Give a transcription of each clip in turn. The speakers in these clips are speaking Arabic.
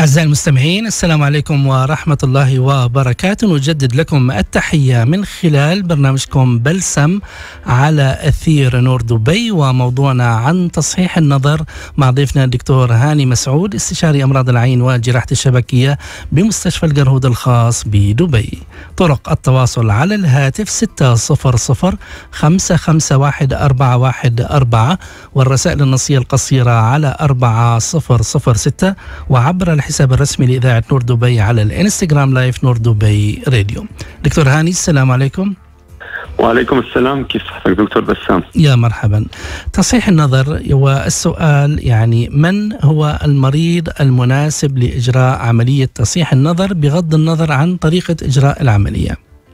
أعزائي المستمعين، السلام عليكم ورحمة الله وبركاته. نجدد لكم التحية من خلال برنامجكم بلسم على أثير نور دبي، وموضوعنا عن تصحيح النظر مع ضيفنا الدكتور هاني مسعود، استشاري أمراض العين وجراحة الشبكية بمستشفى القرهود الخاص بدبي. طرق التواصل على الهاتف 600-551-414، والرسائل النصية القصيرة على 4006، وعبر الحساب الرسمي لإذاعة نور دبي على الانستغرام لايف نور دبي راديو. دكتور هاني، السلام عليكم. وعليكم السلام، كيف صحتك دكتور بسام؟ يا مرحبا. تصحيح النظر، والسؤال يعني من هو المريض المناسب لإجراء عملية تصحيح النظر بغض النظر عن طريقة إجراء العملية؟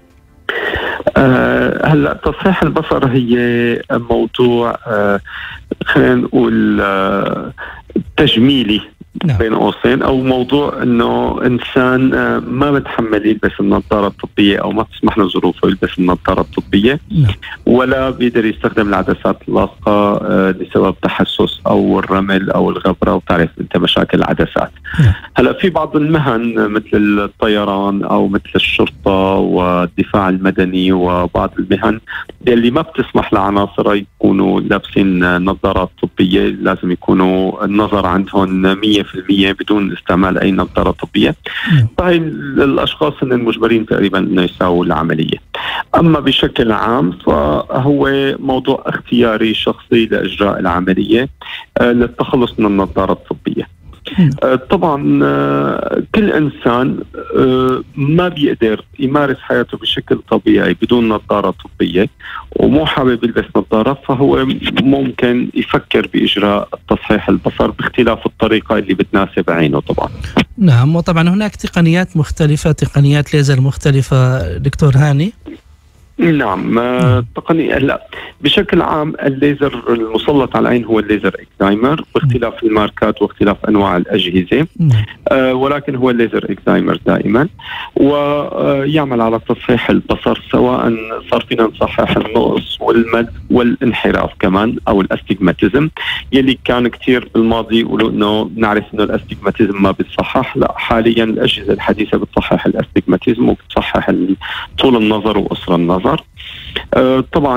هلا تصحيح البصر هي موضوع خلينا نقول تجميلي، نعم، بين قوسين، او موضوع انه انسان ما بتحمل يلبس النظاره الطبيه او ما تسمح له ظروفه يلبس النظاره الطبيه، نعم، ولا بيقدر يستخدم العدسات اللاصقه لسبب تحسس او الرمل او الغبره، وتعرف انت مشاكل العدسات. نعم. هلا في بعض المهن مثل الطيران او مثل الشرطه والدفاع المدني وبعض المهن اللي ما بتسمح لعناصرها يكونوا لابسين نظارات طبيه، لازم يكونوا النظر عندهم 100% بدون استعمال أي نظارة طبية. فهي الأشخاص المجبرين تقريبا أن يساووا العملية. أما بشكل عام فهو موضوع اختياري شخصي لإجراء العملية للتخلص من النظارة الطبية. طبعا كل إنسان ما بيقدر يمارس حياته بشكل طبيعي بدون نظارة طبية ومو حابب يلبس نظارة، فهو ممكن يفكر بإجراء تصحيح البصر باختلاف الطريقة اللي بتناسب عينه طبعا. نعم، وطبعا هناك تقنيات مختلفة، تقنيات ليزر مختلفة دكتور هاني. نعم، تقنية. لا، بشكل عام الليزر المسلط على العين هو الليزر إكزايمر، باختلاف الماركات واختلاف أنواع الأجهزة، ولكن هو الليزر إكزايمر دائما، ويعمل على تصحيح البصر، سواء صار فينا نصحح النقص والمد والانحراف كمان أو الأستيغماتيزم، يلي كان كتير بالماضي يقولوا إنه نعرف إنه الأستيغماتيزم ما بتصحح. لا، حاليا الأجهزة الحديثة بتصحح الأستيغماتيزم وبتصحح طول النظر وقصر النظر. طبعا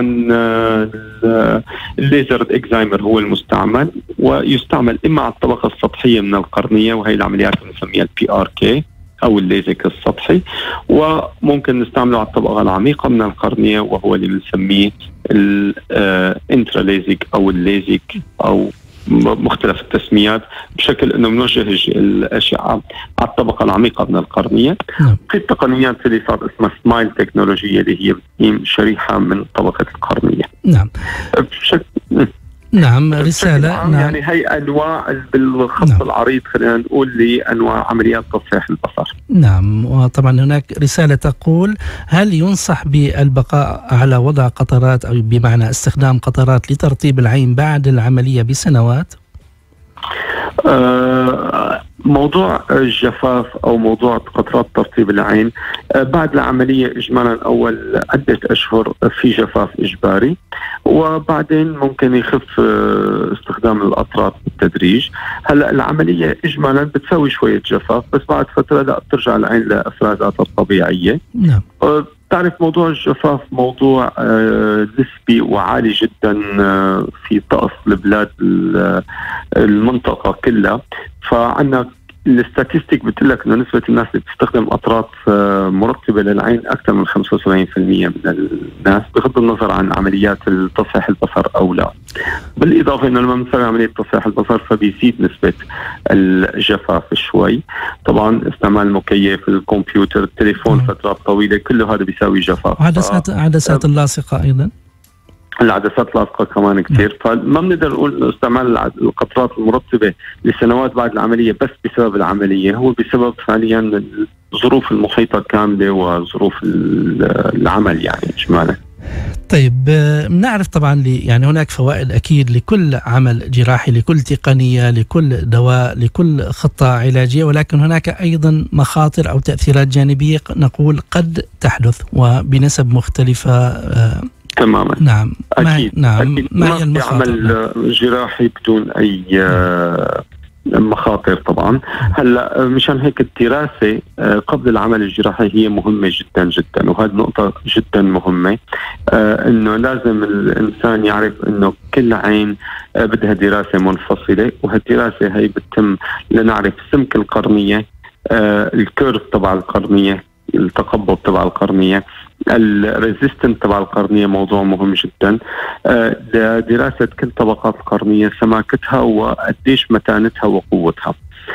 الليزر اكزايمر هو المستعمل، ويستعمل اما على الطبقه السطحيه من القرنيه، وهي العمليات اللي بنسميها الPRK او الليزك السطحي، وممكن نستعمله على الطبقه العميقه من القرنيه، وهو اللي بنسميه الانتراليزك او الليزك او مختلف التسميات، بشكل انه بنوجه الاشعه على الطبقه العميقه من القرنيه. في تقنيات اللي صار اسمها سمايل تكنولوجيا، اللي هي بتقيم شريحه من طبقه القرنيه. نعم. نعم، رسالة. نعم. يعني هي أنواع بالخط، نعم، العريض خلينا نقول لأنواع عمليات تصحيح البصر. نعم، وطبعا هناك رسالة تقول: هل ينصح بالبقاء على وضع قطرات، أو بمعنى استخدام قطرات لترطيب العين بعد العملية بسنوات؟ موضوع الجفاف أو موضوع قطرات ترطيب العين بعد العملية إجمالا أول عدة أشهر في جفاف إجباري، وبعدين ممكن يخف استخدام القطرات بالتدريج. هلأ العملية إجمالا بتسوي شوية جفاف، بس بعد فترة لا بترجع العين لإفرازاتها الطبيعية. نعم. تعرف موضوع الجفاف موضوع نسبي وعالي جدا في طقس البلاد المنطقة كلها، فعنا الاستاتيستيك بتقول لك انه نسبة الناس اللي بتستخدم قطرات مرطبة للعين اكثر من 75% من الناس، بغض النظر عن عمليات تصحيح البصر او لا. بالاضافة انه لما بنسوي عملية تصحيح البصر فبيزيد نسبة الجفاف شوي. طبعا استعمال المكيف، الكمبيوتر، التليفون فترات طويلة، كله هذا بيساوي جفاف. عدسات اللاصقة ايضا، العدسات اللاصقة كمان كثير. فما بنقدر نقول استعمال القطرات المرطبة لسنوات بعد العملية بس بسبب العملية، هو بسبب فعليا الظروف المحيطة كاملة وظروف العمل يعني إجمالا. طيب، نعرف طبعا يعني هناك فوائد أكيد لكل عمل جراحي، لكل تقنية، لكل دواء، لكل خطة علاجية، ولكن هناك أيضا مخاطر أو تأثيرات جانبية نقول قد تحدث وبنسب مختلفة. تماما. نعم. أكيد. نعم. أكيد. ما في عمل جراحي بدون أي مخاطر طبعا. هلا مشان هيك الدراسة قبل العمل الجراحي هي مهمة جدا جدا، وهذه نقطة جدا مهمة، انه لازم الانسان يعرف انه كل عين بدها دراسة منفصلة، وهالدراسة هي بتتم لنعرف سمك القرنية، الكيرف تبع القرنية، التقبض تبع القرنية، الريزيستنت تبع القرنية موضوع مهم جدا، لدراسة كل طبقات القرنية، سماكتها وقديش متانتها وقوتها.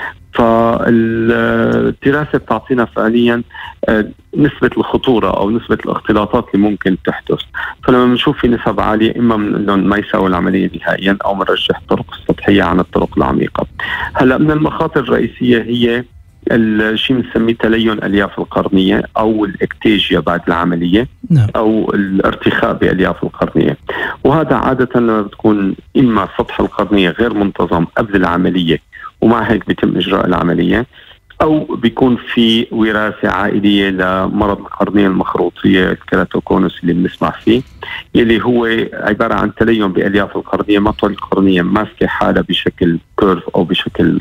فالدراسة بتعطينا فعليا نسبة الخطورة أو نسبة الاختلاطات اللي ممكن تحدث. فلما بنشوف في نسب عالية، إما من أنهم ما يساوي العملية نهائيا أو بنرجح الطرق السطحية عن الطرق العميقة. هلأ من المخاطر الرئيسية هي الشيء بنسميه تلين الياف القرنيه او الاكتيجيا بعد العمليه، او الارتخاء بالياف القرنيه. وهذا عاده لما بتكون اما سطح القرنيه غير منتظم قبل العمليه ومع هيك بيتم اجراء العمليه، أو بيكون في وراثة عائلية لمرض القرنية المخروطية الكيراتوكونوس اللي بنسمع فيه، يلي هو عبارة عن تلين بألياف القرنية، مطول القرنية ماسكة حالة بشكل كيرف أو بشكل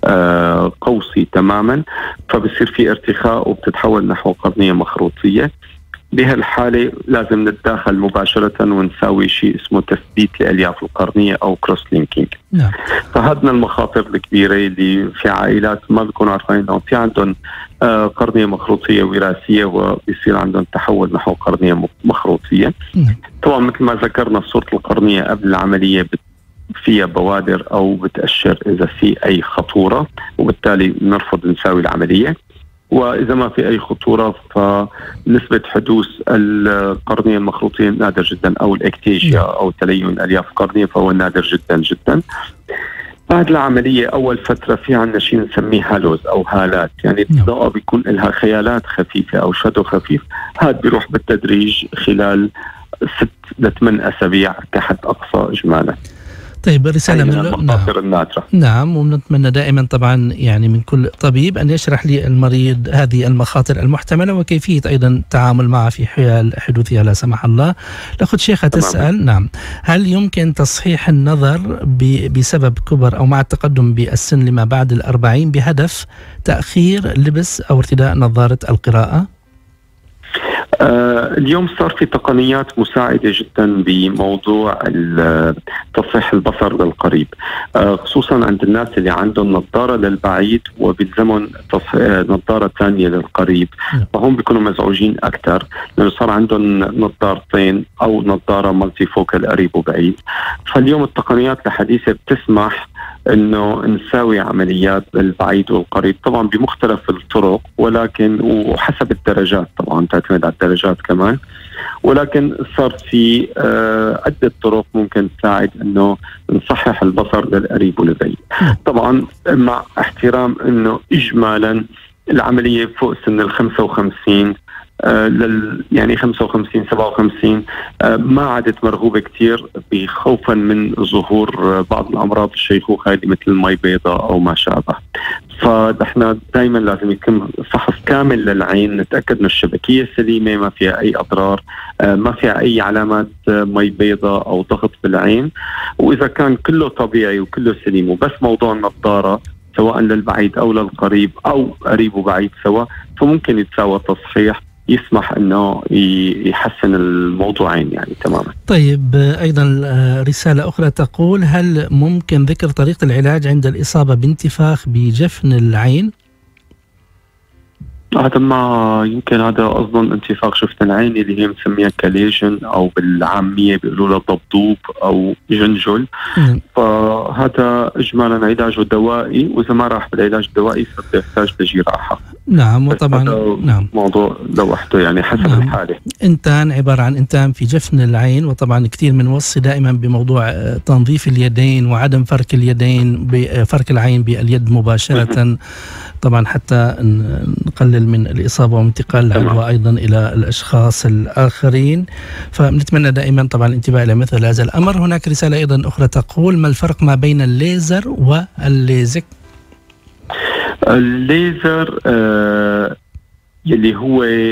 قوسي تماما، فبصير في ارتخاء وبتتحول نحو قرنية مخروطية. بهالحالة لازم نتداخل مباشرة ونساوي شيء اسمه تثبيت لألياف القرنية أو كروس لينكينج. فهذا من المخاطر الكبيرة اللي في عائلات ما بيكونوا عارفين أنه في عندهم قرنية مخروطية وراثية وبيصير عندهم تحول نحو قرنية مخروطية. طبعا مثل ما ذكرنا صورة القرنية قبل العملية فيها بوادر أو بتأشر إذا في أي خطورة، وبالتالي نرفض نساوي العملية. وإذا ما في أي خطورة فنسبة حدوث القرنية المخروطية نادر جدا، أو الإكتيجيا أو تلين ألياف القرنية فهو نادر جدا جدا. بعد العملية أول فترة في عنا شيء نسميه هالوز أو هالات، يعني الضوء بيكون لها خيالات خفيفة أو شادو خفيف، هذا بيروح بالتدريج خلال 6 ل 8 أسابيع كحد أقصى إجمالا. طيب رسالة من المخاطر النادرة. نعم، ونتمنى دائما طبعا يعني من كل طبيب أن يشرح للمريض هذه المخاطر المحتملة وكيفية أيضا التعامل معها في حال حدوثها لا سمح الله. الأخت شيخة تسأل، نعم، هل يمكن تصحيح النظر بسبب كبر أو مع التقدم بالسن لما بعد 40 بهدف تأخير لبس أو ارتداء نظارة القراءة؟ اليوم صار في تقنيات مساعدة جدا بموضوع تصحيح البصر للقريب، خصوصا عند الناس اللي عندهم نظارة للبعيد وبيلزمهم نظارة ثانية للقريب، فهم بيكونوا مزعوجين أكثر لأنه صار عندهم نظارتين أو نظارة مالتي فوكال قريب وبعيد. فاليوم التقنيات الحديثة بتسمح انه نساوي عمليات للبعيد والقريب، طبعا بمختلف الطرق ولكن وحسب الدرجات، طبعا تعتمد على الدرجات كمان، ولكن صار في عدة طرق ممكن تساعد انه نصحح البصر للقريب والبعيد. طبعا مع احترام انه اجمالا العملية فوق سن 55 يعني 55 57 ما عادت مرغوبة كتير بخوفا من ظهور بعض الأمراض الشيخوخة مثل المي بيضاء أو ما شابه. فنحن دائما لازم يتم فحص كامل للعين، نتأكد أن الشبكية سليمة ما فيها أي أضرار، ما فيها أي علامات مي بيضاء أو ضغط بالعين، وإذا كان كله طبيعي وكله سليم وبس موضوع النظارة سواء للبعيد أو للقريب أو قريب وبعيد سوا، فممكن يتساوى تصحيح يسمح انه يحسن الموضوعين يعني تماما. طيب ايضا رسالة اخرى تقول، هل ممكن ذكر طريقة العلاج عند الإصابة بانتفاخ بجفن العين؟ هذا ما يمكن، هذا اظن انتفاخ جفن العين اللي هي مسميها كاليجن او بالعامية بيقولوا له ضبضوب او جنجل. فهذا اجمالا علاجه دوائي، واذا ما راح بالعلاج الدوائي فبيحتاج لجراحة. نعم، وطبعا نعم موضوع لوحده يعني حسب نعم. الحالة. انتان عبارة عن انتان في جفن العين، وطبعا كثير بنوصي دائما بموضوع تنظيف اليدين وعدم فرك اليدين بفرك العين باليد مباشرة طبعا حتى نقلل من الإصابة وانتقال العدوى أيضا إلى الأشخاص الآخرين. فنتمنى دائما طبعا الانتباه إلى مثل هذا الأمر. هناك رسالة أيضا أخرى تقول، ما الفرق ما بين الليزر والليزك؟ الليزر يلي هو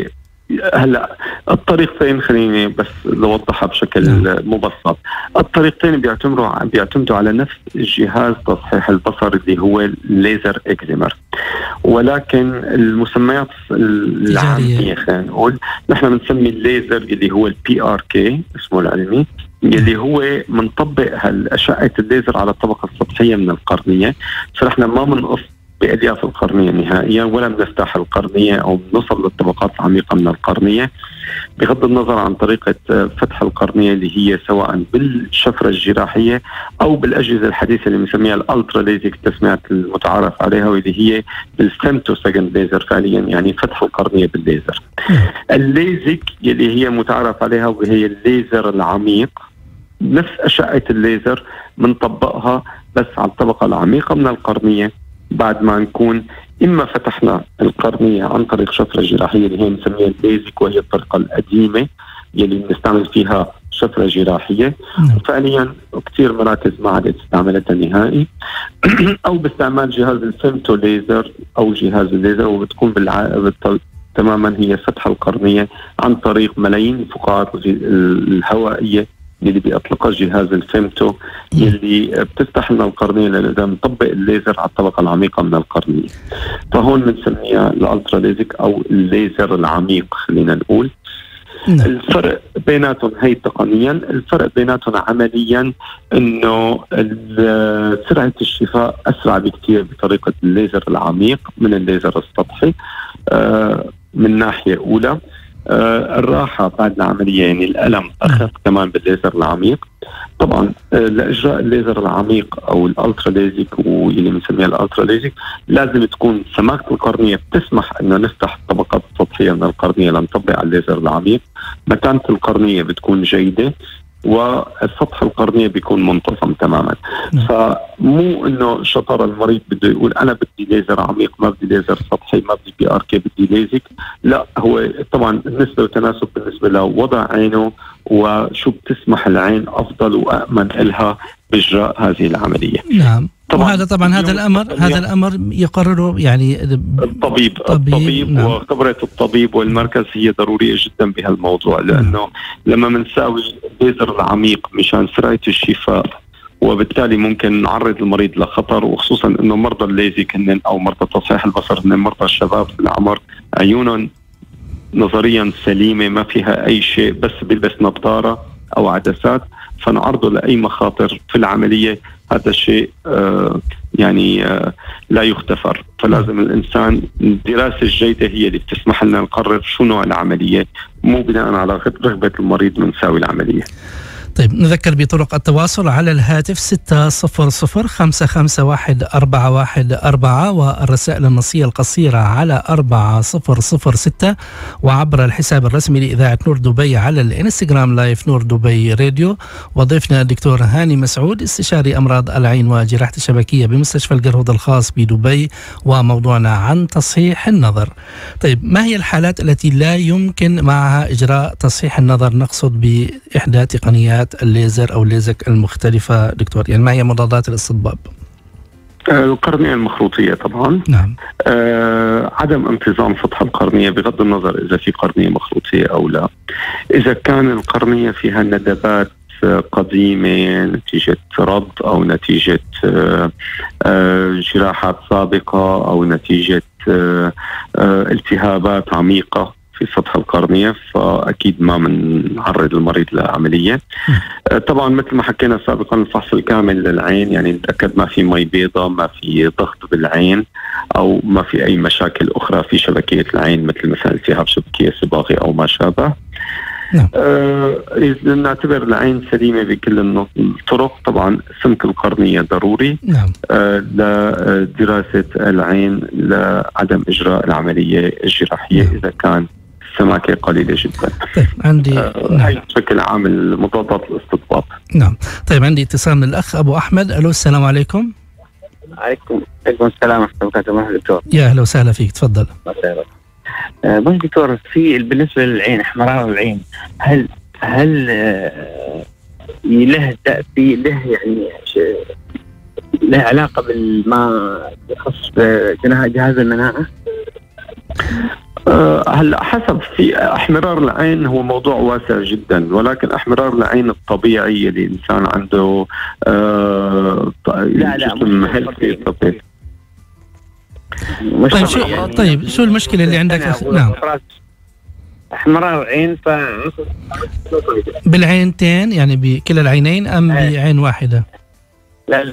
هلا الطريقتين خليني بس نوضحها بشكل مبسط. الطريقتين بيعتمدوا على نفس جهاز تصحيح البصر اللي هو الليزر اكزيمر، ولكن المسميات العامية خلينا نقول نحن بنسمي الليزر اللي هو البي ار كي اسمه العلمي، اللي هو منطبق أشعة الليزر على الطبقة السطحية من القرنية. فنحن ما بنقص بألياف القرنية نهائيا ولا بنفتح القرنية أو بنوصل للطبقات العميقة من القرنية، بغض النظر عن طريقة فتح القرنية اللي هي سواء بالشفرة الجراحية أو بالأجهزة الحديثة اللي بنسميها الألترا ليزك التسمية المتعارف عليها، واللي هي بالفيمتو سكند ليزر فعليا، يعني فتح القرنية بالليزر. الليزك اللي هي متعارف عليها وهي الليزر العميق، نفس أشعة الليزر بنطبقها بس على الطبقة العميقة من القرنية بعد ما نكون إما فتحنا القرنية عن طريق شفرة جراحية اللي هي نسميها البيزك، وهي الطريقة القديمة يلي بنستعمل فيها شفرة جراحية. فعليا كتير مراكز ما عادت استعملتها نهائي أو باستعمال جهاز الفيمتو ليزر أو جهاز الليزر، وبتكون تماما هي فتح القرنية عن طريق ملايين الفقاعات الهوائية اللي بيطلقها جهاز الفيمتو اللي بتفتح لنا القرنية لإذا نطبق الليزر على الطبقة العميقة من القرنية. فهون بنسميها الألترا ليزك أو الليزر العميق خلينا نقول. الفرق بيناتهم هي تقنيا، الفرق بيناتهم عمليا انه سرعة الشفاء اسرع بكثير بطريقة الليزر العميق من الليزر السطحي من ناحية اولى. الراحة بعد العملية يعني الألم أخف كمان بالليزر العميق. طبعا لإجراء الليزر العميق أو الألترا ليزك واللي بنسميها الألترا ليزك لازم تكون سماكة القرنية بتسمح إنه نفتح الطبقات السطحية من القرنية لنطبق على الليزر العميق. متانة القرنية بتكون جيدة والسطح القرنية بيكون منتصم تماما. فمو انه شطر المريض بده يقول انا بدي ليزر عميق ما بدي ليزر سطحي ما بدي بي ار كي بدي ليزك، لا، هو طبعا النسبة وتناسب بالنسبة لوضع عينه وشو بتسمح العين افضل وامن لها باجراء هذه العملية. نعم. وهذا طبعا هذا الامر يقرره يعني الطبيب نعم. وخبرة الطبيب والمركز هي ضرورية جدا بهالموضوع، لانه لما بنساوي الليزر العميق مشان سرعة الشفاء وبالتالي ممكن نعرض المريض لخطر، وخصوصا انه مرضى الليزك هن او مرضى تصحيح البصر هن مرضى الشباب في العمر، عيونهم نظريا سليمة ما فيها اي شيء، بس بيلبس نظارة او عدسات، فنعرضه لأي مخاطر في العملية. هذا الشيء لا يغتفر. فلازم الإنسان الدراسة الجيدة هي اللي بتسمح لنا نقرر شو نوع العملية، مو بناء على رغبة المريض نساوي العملية. طيب نذكر بطرق التواصل على الهاتف 600-551-4144 والرسائل النصية القصيرة على 4006 وعبر الحساب الرسمي لإذاعة نور دبي على الانستغرام لايف نور دبي راديو. وضيفنا الدكتور هاني مسعود استشاري أمراض العين وجراحة الشبكية بمستشفى القرهود الخاص بدبي، وموضوعنا عن تصحيح النظر. طيب ما هي الحالات التي لا يمكن معها إجراء تصحيح النظر؟ نقصد بإحدى تقنيات الليزر أو الليزك المختلفة دكتور، يعني ما هي مضادات الاستطباب؟ القرنية المخروطية طبعا. نعم. عدم انتظام سطح القرنية بغض النظر إذا في قرنية مخروطية أو لا. إذا كان القرنية فيها ندبات قديمة نتيجة رض أو نتيجة جراحات سابقة أو نتيجة التهابات عميقة في سطح القرنية، فأكيد ما بنعرض المريض لعملية. طبعا مثل ما حكينا سابقا الفحص الكامل للعين، يعني نتأكد ما في مي بيضاء، ما في ضغط بالعين، أو ما في أي مشاكل أخرى في شبكية العين مثل التهاب شبكية صباغي أو ما شابه. نعم. إذا نعتبر العين سليمة بكل الطرق، طبعا سمك القرنية ضروري. نعم. لدراسة العين لعدم إجراء العملية الجراحية. نعم. إذا كان سماكة قليلة جدا. طيب عندي هاي بشكل عام مضادات الاستطباب. نعم. طيب عندي اتصال من الأخ أبو أحمد. ألو السلام عليكم. عليكم السلام ورحمة الله وبركاته. دكتور يا أهلا وسهلا فيك، تفضل. بس دكتور، في بالنسبة للعين احمرار العين، هل له تأثير، له يعني له علاقة بالما يخص جهاز المناعة؟ هلا حسب، في احمرار العين هو موضوع واسع جدا، ولكن احمرار العين الطبيعي اللي الانسان عنده جسم هيلثي طبيعي. طيب شو المشكلة اللي عندك؟ نعم، احمرار عين بالعينتين يعني بكلا العينين أم بعين واحدة؟ لا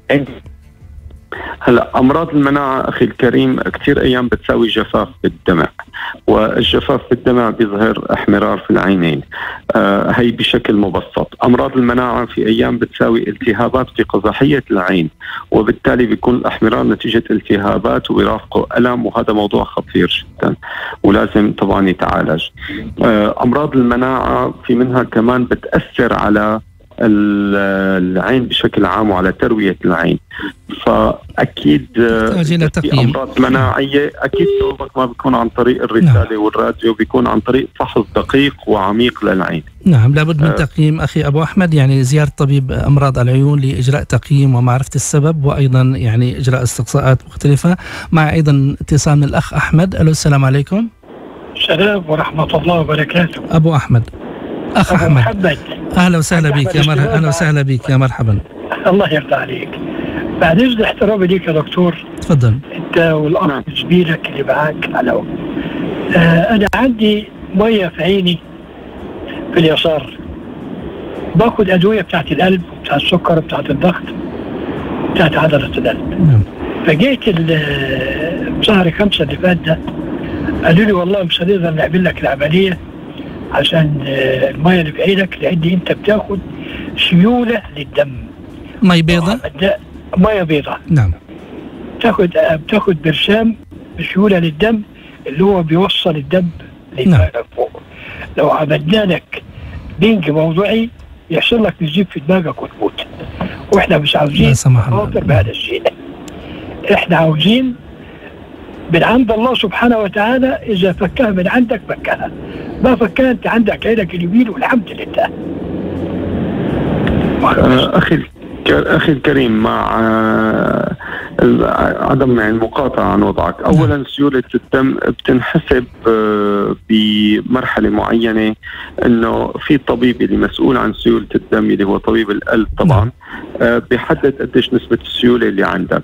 هلا امراض المناعه اخي الكريم كثير ايام بتساوي جفاف بالدمع، والجفاف بالدمع بيظهر احمرار في العينين. هي بشكل مبسط. امراض المناعه في ايام بتساوي التهابات في قزحيه العين، وبالتالي بيكون الاحمرار نتيجه التهابات ويرافقه الم، وهذا موضوع خطير جدا ولازم طبعا يتعالج. امراض المناعه في منها كمان بتاثر على العين بشكل عام وعلى تروية العين، فأكيد في أمراض مناعية أكيد جوابك ما بيكون عن طريق الرسالة والراديو، بيكون عن طريق فحص دقيق وعميق للعين. نعم، لابد من تقييم أخي أبو أحمد، يعني زيارة طبيب أمراض العيون لإجراء تقييم ومعرفة السبب، وأيضا يعني إجراء استقصاءات مختلفة. مع أيضا اتصال من الأخ أحمد. ألو، السلام عليكم. السلام ورحمة الله وبركاته. أبو أحمد، أخ أحمد، أهلا وسهلا بك يا مرحبا. أهلا وسهلا بك يا مرحبا. الله يرضى عليك. بعد إذن احترامي ليك يا دكتور، تفضل. أنت والأخ زميلك اللي معاك على أنا عندي مية في عيني في اليسار، باخد أدوية بتاعت القلب وبتاعت السكر وبتاعت الضغط بتاعت عضلة القلب. فجيت شهر 5 اللي فات ده قالوا لي والله مش هنقدر نعمل لك العملية عشان المية اللي في عينك، لأن أنت بتاخد سيولة للدم. مية بيضة؟ مية بيضة، نعم. بتاخد برشام سيولة للدم اللي هو بيوصل الدم لدماغك فوق. لو عملنا لك بنج موضوعي يحصل لك نزيف في دماغك وتموت، واحنا مش عاوزين نخاطر بهذا الشيء. احنا عاوزين من عند الله سبحانه وتعالى، إذا فكها من عندك فكها، ما فكها أنت عندك عينك اليمين والحمد لله. أخي الكريم، مع عدم المقاطعة عن وضعك، أولا سيولة الدم بتنحسب بمرحلة معينة، أنه في طبيب اللي مسؤول عن سيولة الدم اللي هو طبيب القلب طبعا بيحدد قديش نسبة السيولة اللي عندك.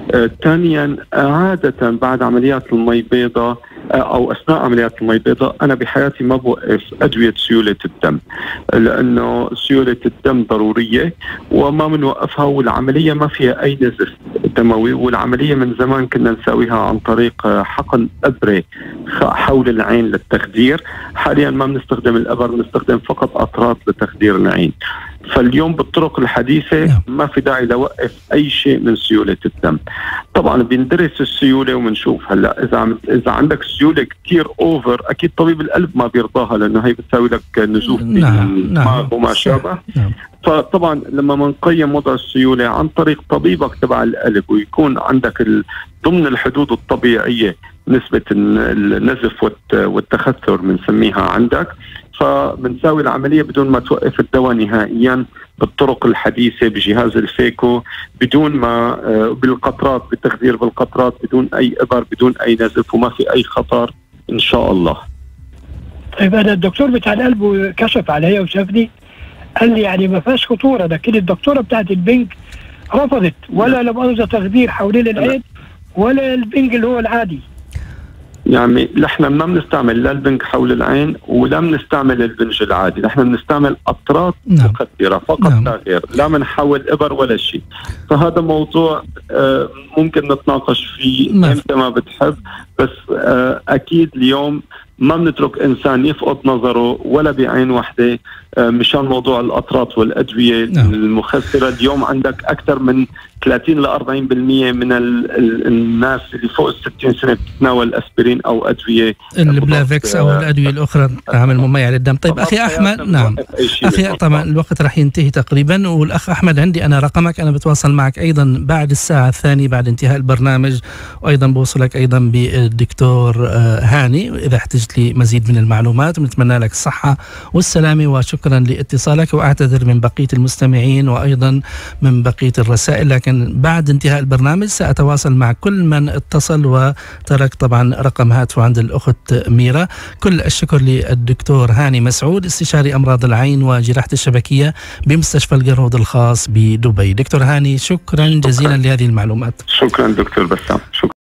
ثانيا عادة بعد عمليات المي بيضاء أو أثناء عمليات المي بيضاء أنا بحياتي ما بوقف أدوية سيولة الدم، لأنه سيولة الدم ضرورية وما بنوقفها، والعملية ما فيها أي نزف دموي، والعملية من زمان كنا نسويها عن طريق حقن إبرة حول العين للتخدير. حاليا ما بنستخدم الإبر، بنستخدم فقط قطرات لتخدير العين. فاليوم بالطرق الحديثة ما في داعي لوقف أي شيء من سيولة الدم. طبعا بندرس السيولة وبنشوف. هلا إذا عندك سيولة كتير أوفر، أكيد طبيب القلب ما بيرضاها، لأنه هي بتساوي لك نزوف بالدماغ وما شابه. فطبعا لما منقيم وضع السيولة عن طريق طبيبك تبع القلب، ويكون عندك ضمن الحدود الطبيعية نسبة النزف والتخثر بنسميها عندك، فبنساوي العملية بدون ما توقف الدواء نهائيا بالطرق الحديثة بجهاز الفيكو، بدون ما بالقطرات، بالتخدير بالقطرات، بدون أي إبر، بدون أي نزف، وما في أي خطر إن شاء الله. طيب أنا الدكتور بتاع القلب كشف علي وشافني، قال لي يعني ما فيهاش خطورة، لكن الدكتورة بتاعت البنج رفضت، ولا لمؤاخذة تخدير حوالين العين ولا البنج اللي هو العادي. يعني نحن ما بنستعمل لا البنج حول العين ولا بنستعمل البنج العادي، نحن بنستعمل قطرات مخدرة فقط لا غير، لا بنحول إبر ولا شيء. فهذا موضوع ممكن نتناقش فيه امتى ما بتحب، بس أكيد اليوم ما بنترك إنسان يفقد نظره ولا بعين واحدة مشان موضوع القطرات والأدوية المخدرة. اليوم عندك أكثر من 30 ل 40% من الناس اللي فوق 60 سنة بتتناول أسبرين أو أدوية البلافكس أو الأدوية الأخرى تعمل مميع للدم. طيب أخي أحمد، نعم أخي، طبعا الوقت رح ينتهي تقريبا، والأخ أحمد عندي أنا رقمك، أنا بتواصل معك أيضا بعد الساعة الثانية بعد انتهاء البرنامج، وأيضا بوصلك أيضا بالدكتور هاني إذا احتجت لي مزيد من المعلومات، ونتمنى لك الصحة والسلامة، وشكرا شكرا لاتصالك، وأعتذر من بقية المستمعين وأيضا من بقية الرسائل، لكن بعد انتهاء البرنامج سأتواصل مع كل من اتصل وترك طبعا رقم هاتفه عند الأخت ميرا. كل الشكر للدكتور هاني مسعود، استشاري أمراض العين وجراحة الشبكية بمستشفى القرود الخاص بدبي. دكتور هاني، شكرا جزيلا لهذه المعلومات. شكرا دكتور بسام. شكرا.